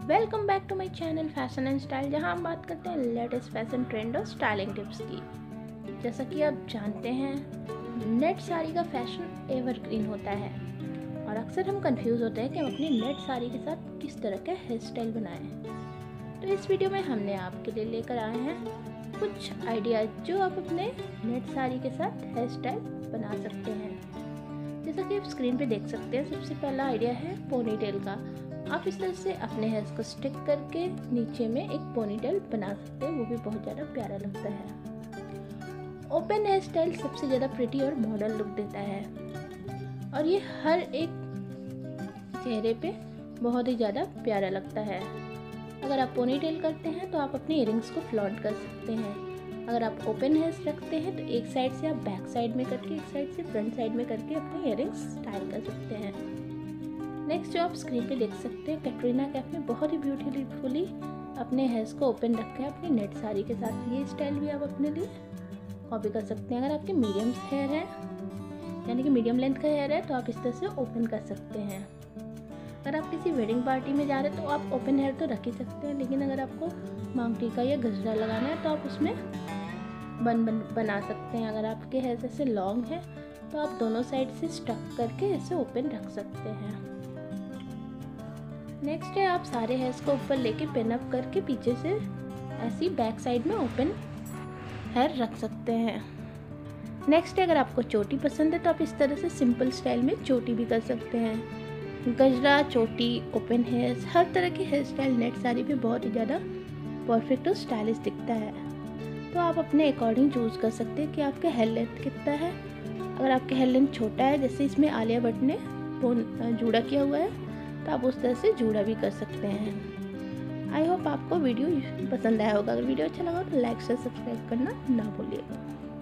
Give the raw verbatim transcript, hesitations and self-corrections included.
Welcome back to my channel fashion and style, जहां हम बात करते हैं लेटेस्ट फैशन ट्रेंड और स्टाइलिंग टिप्स की। जैसा कि आप जानते हैं, नेट साड़ी का फैशन एवरग्रीन होता है और अक्सर हम कंफ्यूज होते हैं कि हम अपनी नेट साड़ी के साथ किस तरह का हेयर स्टाइल बनाएं। तो इस वीडियो में हमने आपके लिए लेकर आए हैं कुछ आइडियाज जो आप अपने नेट साड़ी के साथ हेयर स्टाइल बना सकते हैं। जैसा कि आप स्क्रीन पे देख सकते हैं, सबसे पहला आइडिया है पोनीटेल का। आप इस तरह से अपने हेयर्स को स्टिक करके नीचे में एक पोनीटेल बना सकते हैं, वो भी बहुत ज़्यादा प्यारा लगता है। ओपन हेयर स्टाइल सबसे ज़्यादा प्रिटी और मॉडल लुक देता है और ये हर एक चेहरे पे बहुत ही ज़्यादा प्यारा लगता है। अगर आप पोनीटेल करते हैं तो आप अपने इयरिंग्स को फ्लॉन्ट कर सकते हैं। अगर आप ओपन हेयर्स रखते हैं तो एक साइड से आप बैक साइड में करके, एक साइड से फ्रंट साइड में करके अपने इयरिंग्स स्टाइल कर सकते हैं। नेक्स्ट जो आप स्क्रीन पे देख सकते हैं, कैटरीना कैफ ने बहुत ही ब्यूटीफुली अपने हेयर्स को ओपन रखा है अपनी नेट साड़ी के साथ। ये स्टाइल भी आप अपने लिए कॉपी कर सकते हैं। अगर आपके मीडियम हेयर है, यानी कि मीडियम लेंथ का हेयर है, तो आप इस तरह से ओपन कर सकते हैं। अगर आप किसी वेडिंग पार्टी में जा रहे हैं तो आप ओपन हेयर तो रख ही सकते हैं, लेकिन अगर आपको मांग टीका या गजरा लगाना है तो आप उसमें बन, बन बना सकते हैं। अगर आपके हेयर ऐसे लॉन्ग है तो आप दोनों साइड से स्टक करके ऐसे ओपन रख सकते हैं। नेक्स्ट है, आप सारे हेयर्स को ऊपर लेके पिन अप करके पीछे से ऐसी बैक साइड में ओपन हेयर रख सकते हैं। नेक्स्ट है, अगर आपको चोटी पसंद है तो आप इस तरह से सिंपल स्टाइल में चोटी भी कर सकते हैं। गजरा, चोटी, ओपन हेयर्स, हर तरह की हेयर स्टाइल नेट साड़ी पे बहुत ही ज़्यादा परफेक्ट और स्टाइलिश दिखता है। तो आप अपने अकॉर्डिंग चूज़ कर सकते हैं कि आपका हेयर लेंथ कितना है। अगर आपका हेयर लेंथ छोटा है, जैसे इसमें आलिया भट्ट ने जूड़ा किया हुआ है, तो आप उस तरह से जूड़ा भी कर सकते हैं। आई होप आपको वीडियो पसंद आया होगा। अगर वीडियो अच्छा लगा तो लाइक शेयर सब्सक्राइब करना ना भूलिएगा।